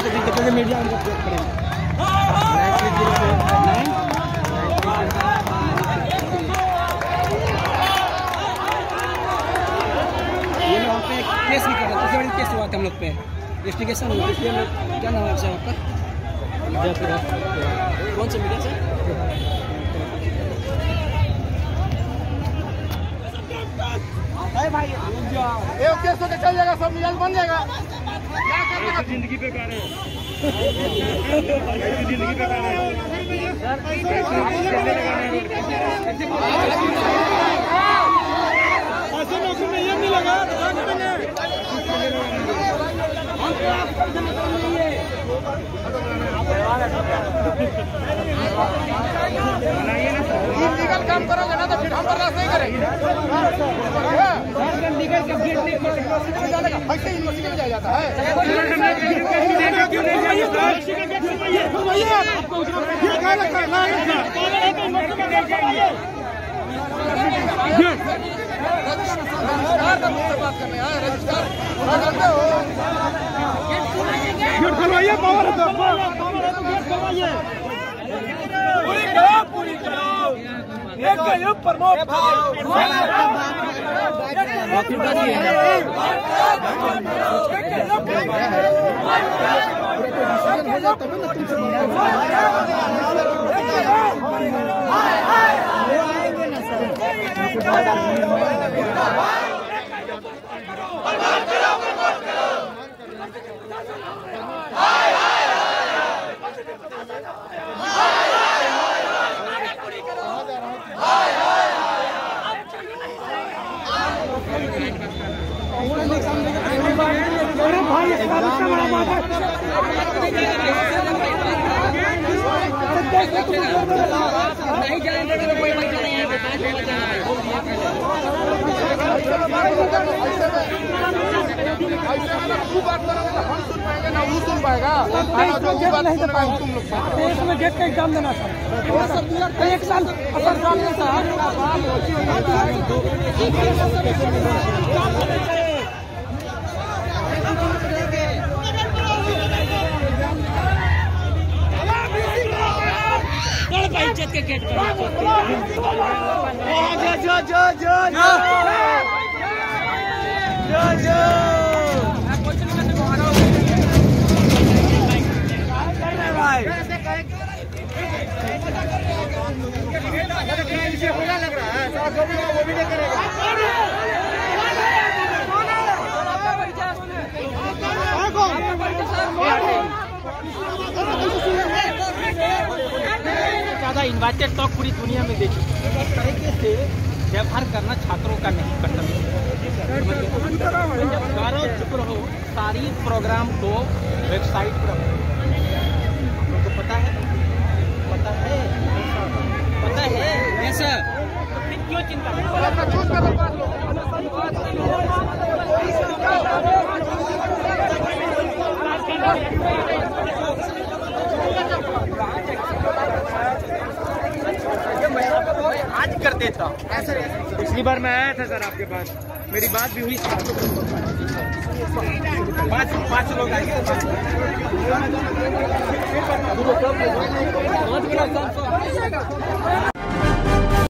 कितने मीडिया हमको ये लोग पे केस भी कर रहे थे, सबसे बड़ी केस हुआ था हम लोग पे, इन्वेस्टिगेशन हुआ, इसलिए हम लोग क्या नाम है आपका? कौन सा मीडिया से? भाई एक केस होकर चल जाएगा, सब मिजाज बन जाएगा। क्या करना जिंदगी पे कर रहे हैं, जिंदगी पे कर रहे हैं ऐसे मौसम में ये नहीं लगा लीगल काम करोगे ना तो फिर हम बर्दाश्त नहीं करेंगे। ऐसे यूनिवर्सिटी में जाया जाता है। पावर पूरी करो प्रमोद नहीं जाएंगे तो कोई बच्चा नहीं है। बात करोगे तो हम सुन पाएंगे ना वो सुन पाएगा। इसमें गेट का एग्जाम देना था, एक साल इज्जत के गेट पर लग रहा है वो भी नहीं करेगा। ज्यादा इन्वाइटेड टॉक पूरी दुनिया में देखी, इस तरीके से व्यवहार करना छात्रों का नहीं कर्तव्य। गौरव चुप रहो, सारी प्रोग्राम को वेबसाइट पर तो पता है ऐसा तो फिर क्यों चिंता आज कर देता हूँ। पिछली बार मैं आया था सर आपके पास, मेरी बात भी हुई, पाँच लोग आए।